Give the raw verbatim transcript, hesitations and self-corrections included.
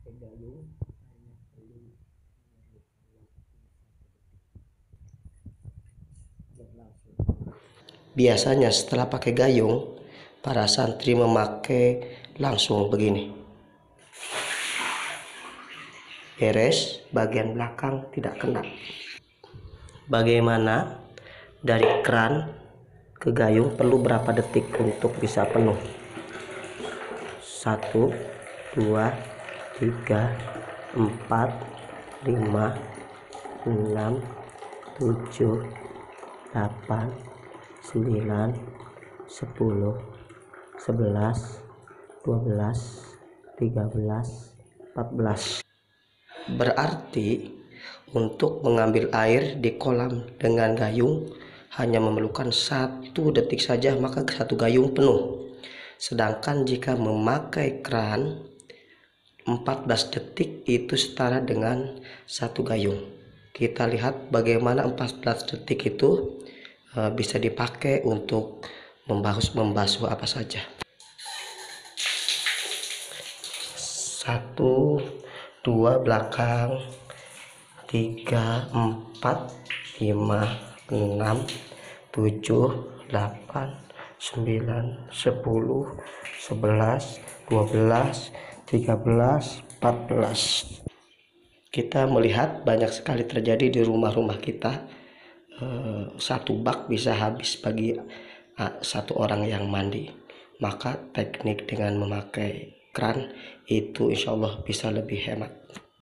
Biasanya setelah pakai gayung, para santri memakai langsung begini. Beres, bagian belakang tidak kena. Bagaimana dari keran ke gayung perlu berapa detik untuk bisa penuh? Satu, dua, tiga, empat, lima, enam, tujuh, delapan, sembilan, sepuluh, sebelas, dua belas, tiga belas, empat belas. Berarti untuk mengambil air di kolam dengan gayung hanya memerlukan satu detik saja, maka satu gayung penuh. Sedangkan jika memakai keran empat belas detik itu setara dengan satu gayung. Kita lihat bagaimana empat belas detik itu uh, bisa dipakai untuk membasuh membasuh apa saja. Satu, dua belakang, tiga, empat, lima, enam, tujuh, delapan, sembilan, sepuluh, sebelas, dua belas, tiga belas, empat belas. Kita melihat banyak sekali terjadi di rumah-rumah kita. Satu bak bisa habis bagi satu orang yang mandi. Maka teknik dengan memakai keran itu insya Allah bisa lebih hemat.